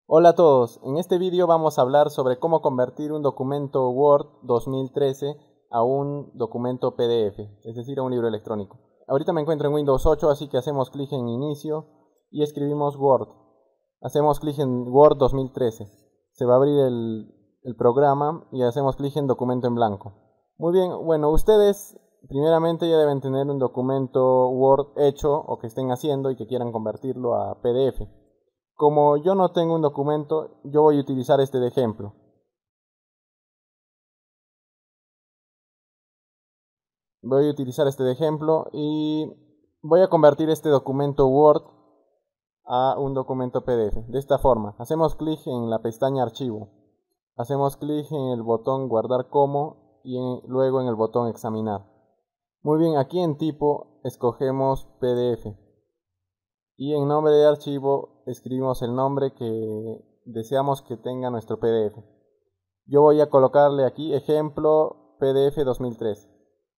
Hola a todos, en este vídeo vamos a hablar sobre cómo convertir un documento Word 2013 a un documento PDF, es decir, a un libro electrónico. Ahorita me encuentro en Windows 8, así que hacemos clic en Inicio y escribimos Word. Hacemos clic en Word 2013. Se va a abrir el programa y hacemos clic en Documento en blanco. Muy bien, bueno, ustedes primeramente ya deben tener un documento Word hecho o que estén haciendo y que quieran convertirlo a PDF. Como yo no tengo un documento, yo voy a utilizar este de ejemplo. Voy a utilizar este de ejemplo y voy a convertir este documento Word a un documento PDF. De esta forma, hacemos clic en la pestaña Archivo. Hacemos clic en el botón Guardar como y luego en el botón Examinar. Muy bien, aquí en Tipo escogemos PDF. Y en nombre de archivo escribimos el nombre que deseamos que tenga nuestro PDF. Yo voy a colocarle aquí ejemplo PDF 2013.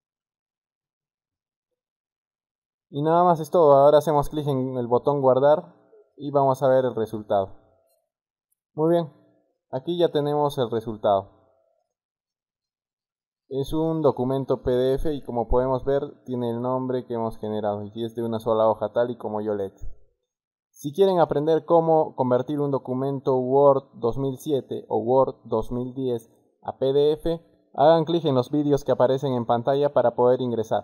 Y nada más es todo. Ahora hacemos clic en el botón guardar y vamos a ver el resultado. Muy bien, aquí ya tenemos el resultado. Es un documento PDF y como podemos ver tiene el nombre que hemos generado y es de una sola hoja tal y como yo le he hecho. Si quieren aprender cómo convertir un documento Word 2007 o Word 2010 a PDF, hagan clic en los vídeos que aparecen en pantalla para poder ingresar.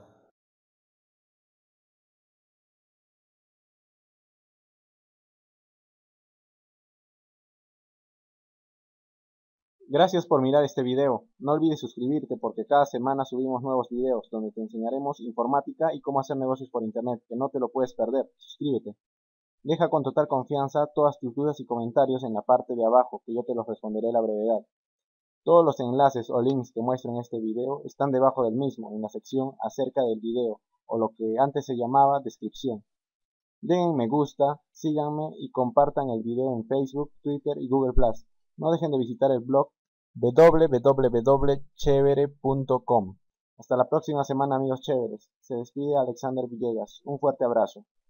Gracias por mirar este video. No olvides suscribirte porque cada semana subimos nuevos videos donde te enseñaremos informática y cómo hacer negocios por internet, que no te lo puedes perder. Suscríbete. Deja con total confianza todas tus dudas y comentarios en la parte de abajo, que yo te los responderé a la brevedad. Todos los enlaces o links que muestro en este video están debajo del mismo, en la sección acerca del video, o lo que antes se llamaba descripción. Den me gusta, síganme y compartan el video en Facebook, Twitter y Google+. No dejen de visitar el blog www.chevere.com. Hasta la próxima semana, amigos chéveres. Se despide Alexander Villegas. Un fuerte abrazo.